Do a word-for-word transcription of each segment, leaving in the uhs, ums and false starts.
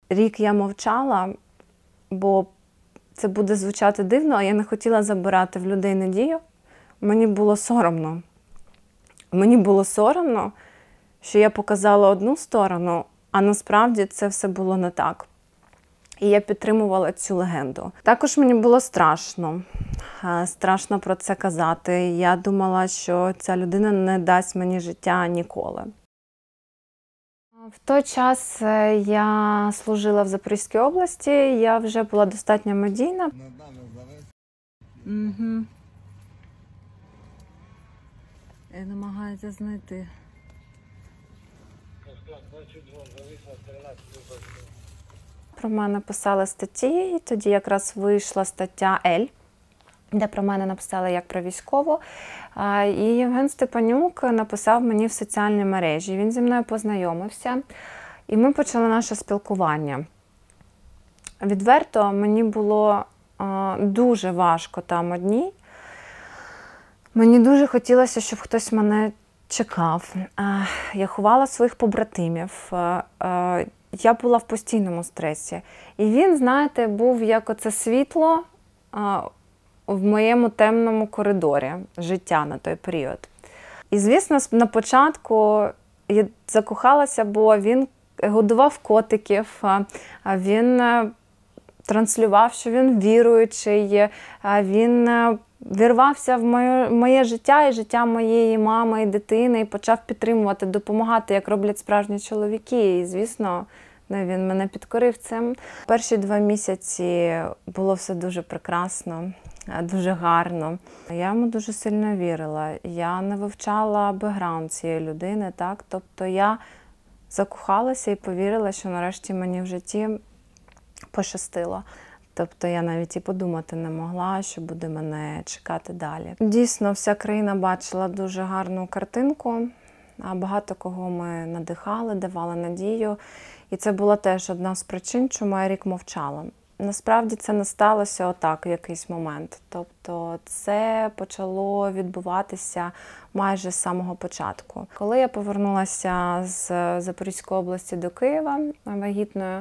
рік я мовчала, бо це буде звучати дивно, а я не хотіла забирати в людей надію. Мені було соромно. Мені було соромно, що я показала одну сторону, а насправді це все було не так. І я підтримувала цю легенду. Також мені було страшно. Страшно про це казати. Я думала, що ця людина не дасть мені життя ніколи. В той час я служила в Запорізькій області, я вже була достатньо медійна. Угу. Я намагаюся знайти. Про мене писали статті, і тоді якраз вийшла стаття «Ель», де про мене написали як про військову. І Євген Степанюк написав мені в соціальній мережі. Він зі мною познайомився, і ми почали наше спілкування. Відверто, мені було дуже важко там одній. Мені дуже хотілося, щоб хтось мене чекав. Я ховала своїх побратимів. Я була в постійному стресі. І він, знаєте, був як оце світло в моєму темному коридорі життя на той період. І, звісно, на початку я закохалася, бо він годував котиків, він транслював, що він віруючий, він вірвався в моє, моє життя і життя моєї мами і дитини і почав підтримувати, допомагати, як роблять справжні чоловіки. І, звісно, він мене підкорив цим. Перші два місяці було все дуже прекрасно, дуже гарно. Я йому дуже сильно вірила. Я не вивчала бекграунд цієї людини, так? Тобто я закохалася і повірила, що нарешті мені в житті пощастило. Тобто я навіть і подумати не могла, що буде мене чекати далі. Дійсно, вся країна бачила дуже гарну картинку. Багато кого ми надихали, давали надію. І це була теж одна з причин, чому я рік мовчала. Насправді це не сталося отак в якийсь момент. Тобто це почало відбуватися майже з самого початку. Коли я повернулася з Запорізької області до Києва вагітною,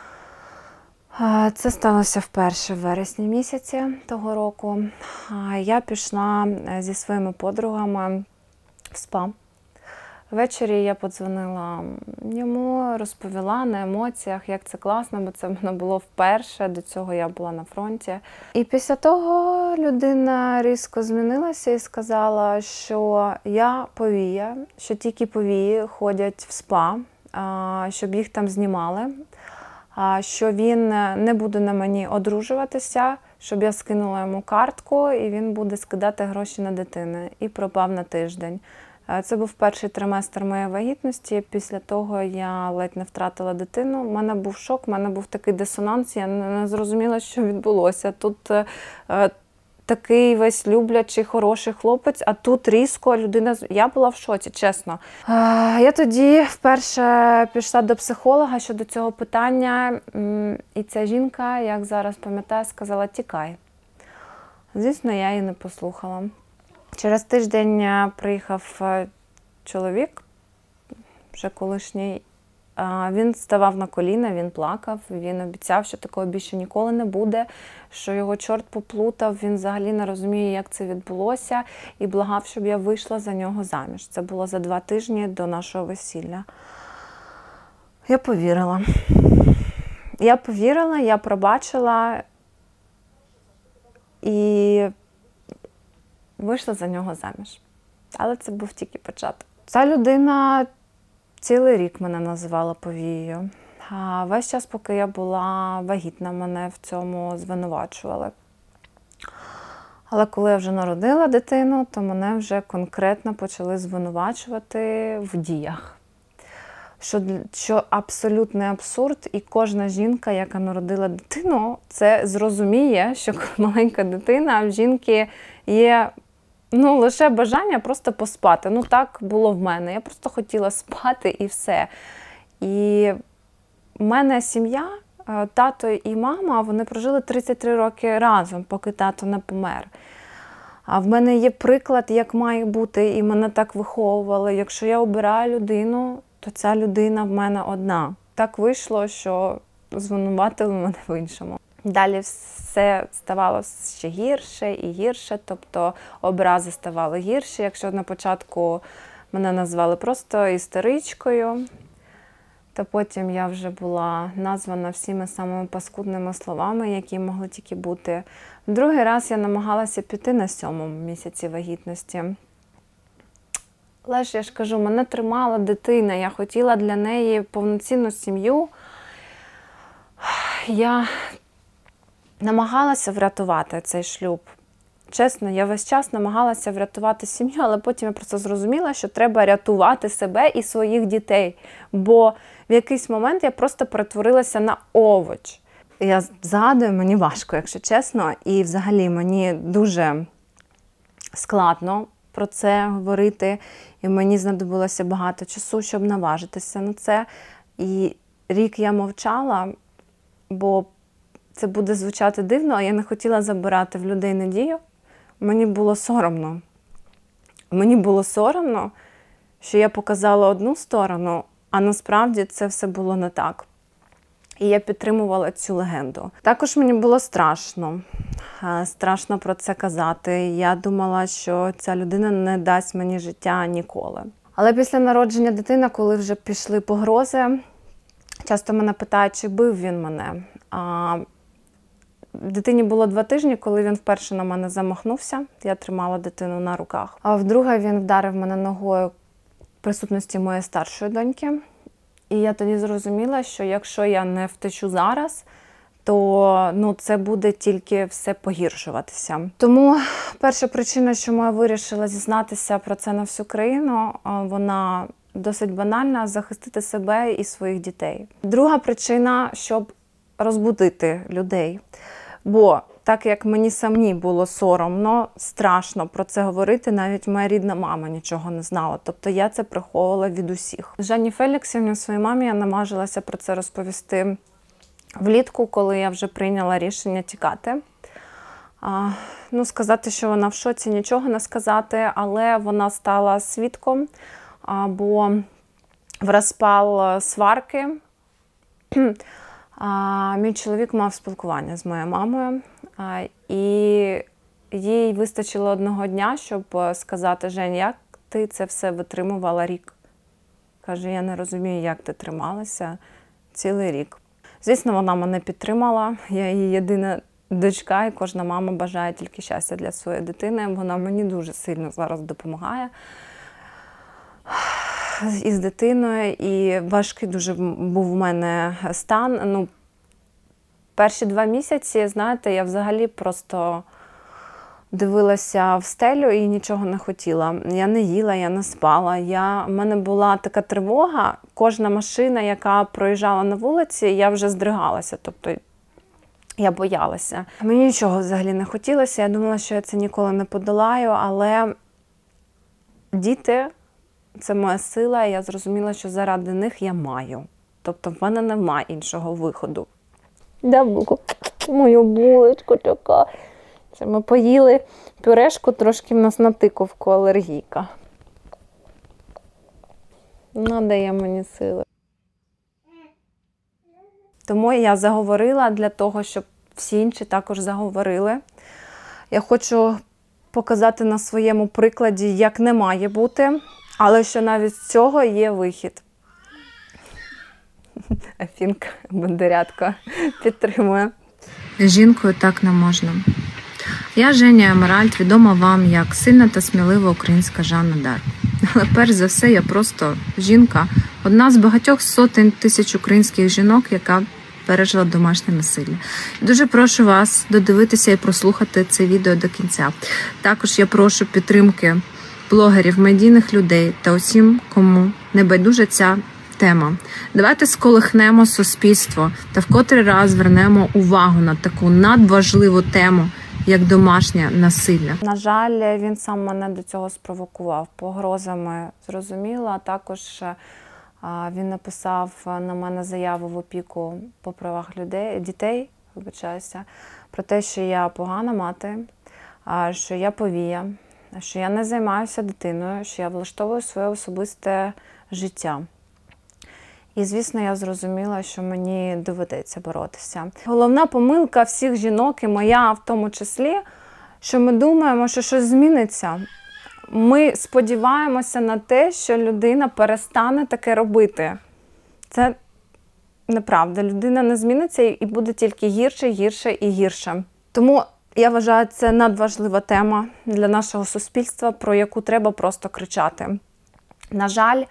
це сталося вперше в вересні місяці того року. Я пішла зі своїми подругами в спа. Ввечері я подзвонила йому, розповіла на емоціях, як це класно, бо це в мене було вперше, до цього я була на фронті. І після того людина різко змінилася і сказала, що я повія, що тільки повії ходять в спа, щоб їх там знімали, що він не буде на мені одружуватися, щоб я скинула йому картку і він буде скидати гроші на дитину. І пропав на тиждень. Це був перший триместр моєї вагітності. Після того я ледь не втратила дитину. У мене був шок, у мене був такий дисонанс, я не зрозуміла, що відбулося. Тут е, такий весь люблячий, хороший хлопець, а тут різко людина... Я була в шоці, чесно. Е, я тоді вперше пішла до психолога щодо цього питання, і ця жінка, як зараз пам'ятаю, сказала «тікай». Звісно, я її не послухала. Через тиждень приїхав чоловік, вже колишній. Він ставав на коліна, він плакав, він обіцяв, що такого більше ніколи не буде, що його чорт поплутав, він взагалі не розуміє, як це відбулося, і благав, щоб я вийшла за нього заміж. Це було за два тижні до нашого весілля. Я повірила. Я повірила, я пробачила і вийшла за нього заміж. Але це був тільки початок. Ця людина цілий рік мене називала повією. А весь час, поки я була вагітна, мене в цьому звинувачували. Але коли я вже народила дитину, то мене вже конкретно почали звинувачувати в діях. Що, що абсолютний абсурд, і кожна жінка, яка народила дитину, це зрозуміє, що маленька дитина, а в жінки є ну, лише бажання просто поспати. Ну, так було в мене. Я просто хотіла спати і все. І в мене сім'я, тато і мама, вони прожили тридцять три роки разом, поки тато не помер. А в мене є приклад, як має бути, і мене так виховували. Якщо я обираю людину, то ця людина в мене одна. Так вийшло, що звинуватили мене в іншому. Далі все ставало ще гірше і гірше, тобто образи ставали гірші. Якщо на початку мене назвали просто істеричкою, то потім я вже була названа всіми самими паскудними словами, які могли тільки бути. В другий раз я намагалася піти на сьомому місяці вагітності. Але ж я ж кажу, мене тримала дитина, я хотіла для неї повноцінну сім'ю. Я намагалася врятувати цей шлюб. Чесно, я весь час намагалася врятувати сім'ю, але потім я просто зрозуміла, що треба рятувати себе і своїх дітей. Бо в якийсь момент я просто перетворилася на овоч. Я згадую, мені важко, якщо чесно, і взагалі мені дуже складно про це говорити. І мені знадобилося багато часу, щоб наважитися на це. І рік я мовчала, бо це буде звучати дивно, а я не хотіла забирати в людей надію. Мені було соромно. Мені було соромно, що я показала одну сторону, а насправді це все було не так. І я підтримувала цю легенду. Також мені було страшно. Страшно про це казати. Я думала, що ця людина не дасть мені життя ніколи. Але після народження дитини, коли вже пішли погрози, часто мене питають, чи бив він мене. А дитині було два тижні, коли він вперше на мене замахнувся. Я тримала дитину на руках. А вдруге він вдарив мене ногою в присутності моєї старшої доньки. І я тоді зрозуміла, що якщо я не втечу зараз, то ну, це буде тільки все погіршуватися. Тому перша причина, чому я вирішила зізнатися про це на всю країну, вона досить банальна – захистити себе і своїх дітей. Друга причина, щоб розбудити людей. Бо так як мені самій було соромно, страшно про це говорити, навіть моя рідна мама нічого не знала. Тобто я це приховувала від усіх. Жанні Феліксівні, своїй мамі, я намагалася про це розповісти влітку, коли я вже прийняла рішення тікати. А, ну, сказати, що вона в шоці, нічого не сказати, але вона стала свідком, а, бо в розпал сварки а, мій чоловік мав спілкування з моєю мамою, а, і їй вистачило одного дня, щоб сказати: Жень, як ти це все витримувала рік? Каже, я не розумію, як ти трималася цілий рік. Звісно, вона мене підтримала, я її єдина дочка, і кожна мама бажає тільки щастя для своєї дитини. Вона мені дуже сильно зараз допомагає із дитиною, і важкий дуже був у мене стан. Ну, перші два місяці, знаєте, я взагалі просто дивилася в стелю і нічого не хотіла. Я не їла, я не спала. Я... У мене була така тривога, кожна машина, яка проїжджала на вулиці, я вже здригалася, тобто я боялася. Мені нічого взагалі не хотілося, я думала, що я це ніколи не подолаю, але діти – це моя сила, і я зрозуміла, що заради них я маю. Тобто в мене немає іншого виходу. Дай булку, мою булочку така. Це ми поїли пюрешку, трошки в нас на тиковку алергійка. Надає мені сили. Тому я заговорила для того, щоб всі інші також заговорили. Я хочу показати на своєму прикладі, як не має бути, але що навіть з цього є вихід. Афінка, бандерятка, підтримує. Жінкою так не можна. Я Женя Емеральд, відома вам як сильна та смілива українська Жанна Дарк. Але перш за все я просто жінка, одна з багатьох сотень тисяч українських жінок, яка пережила домашнє насилля. Дуже прошу вас додивитися і прослухати це відео до кінця. Також я прошу підтримки блогерів, медійних людей та усім, кому не байдужа ця тема. Давайте сколихнемо суспільство та вкотрий раз звернемо увагу на таку надважливу тему, як домашнє насилля. На жаль, він сам мене до цього спровокував. Погрозами, зрозуміло, а також він написав на мене заяву в опіку по правах людей, дітей, вибачаюся, про те, що я погана мати, що я повія, що я не займаюся дитиною, що я влаштовую своє особисте життя. І, звісно, я зрозуміла, що мені доведеться боротися. Головна помилка всіх жінок, і моя в тому числі, що ми думаємо, що щось зміниться. Ми сподіваємося на те, що людина перестане таке робити. Це неправда. Людина не зміниться і буде тільки гірше, гірше і гірше. Тому я вважаю, це надважлива тема для нашого суспільства, про яку треба просто кричати. На жаль,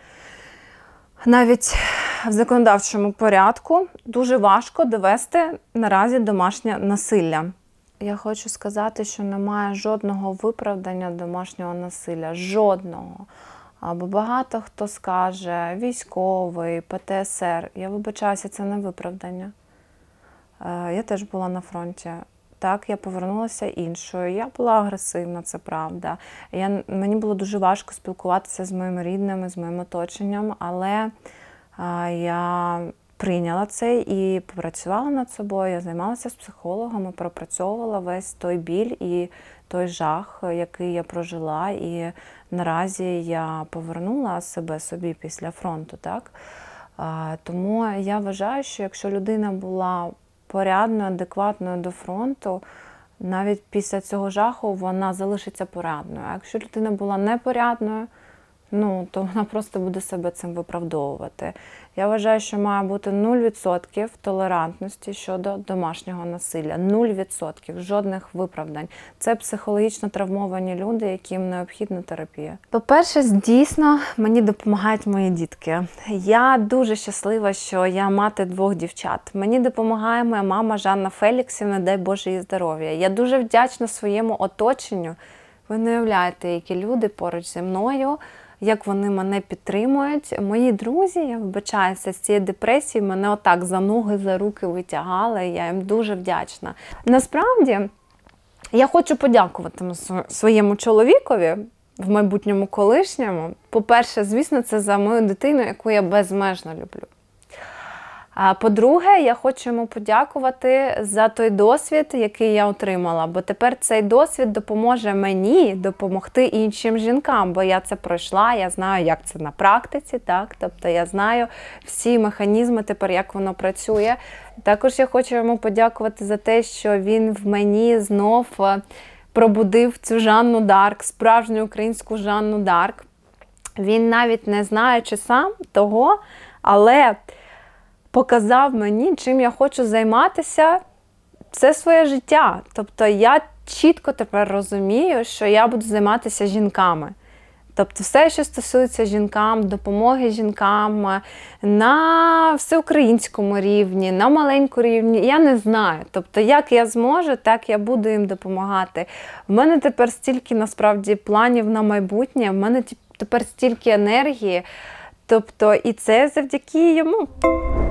навіть в законодавчому порядку дуже важко довести наразі домашнє насилля. Я хочу сказати, що немає жодного виправдання домашнього насилля. Жодного. Бо багато хто скаже, військовий, Пе Те Ес Ер. Я вибачаюся, це не виправдання. Я теж була на фронті. Так, я повернулася іншою. Я була агресивна, це правда. Я, мені було дуже важко спілкуватися з моїми рідними, з моїм оточенням, але а, я прийняла це і попрацювала над собою. Я займалася з психологом, пропрацьовувала весь той біль і той жах, який я прожила. І наразі я повернула себе собі після фронту. Так? А, тому я вважаю, що якщо людина була порядною, адекватною до фронту, навіть після цього жаху вона залишиться порядною. А якщо людина була непорядною, ну, то вона просто буде себе цим виправдовувати. Я вважаю, що має бути нуль відсотків толерантності щодо домашнього насилля. нуль відсотків, жодних виправдань. Це психологічно травмовані люди, яким необхідна терапія. По-перше, дійсно, мені допомагають мої дітки. Я дуже щаслива, що я мати двох дівчат. Мені допомагає моя мама Жанна Феліксівна, дай Боже їй здоров'я. Я дуже вдячна своєму оточенню. Ви не уявляєте, які люди поруч зі мною, як вони мене підтримують. Мої друзі, я вибачаюся, з цієї депресії мене отак за ноги, за руки витягали, я їм дуже вдячна. Насправді, я хочу подякувати своєму чоловікові, в майбутньому колишньому. По-перше, звісно, це за мою дитину, яку я безмежно люблю. А по-друге, я хочу йому подякувати за той досвід, який я отримала, бо тепер цей досвід допоможе мені допомогти іншим жінкам, бо я це пройшла, я знаю, як це на практиці, так? Тобто я знаю всі механізми тепер, як воно працює. Також я хочу йому подякувати за те, що він в мені знов пробудив цю Жанну Дарк, справжню українську Жанну Дарк. Він навіть не знаючи сам того, але показав мені, чим я хочу займатися все своє життя. Тобто я чітко тепер розумію, що я буду займатися жінками. Тобто все, що стосується жінкам, допомоги жінкам на всеукраїнському рівні, на маленькому рівні, я не знаю. Тобто як я зможу, так я буду їм допомагати. В мене тепер стільки, насправді, планів на майбутнє, в мене тепер стільки енергії. Тобто і це завдяки йому.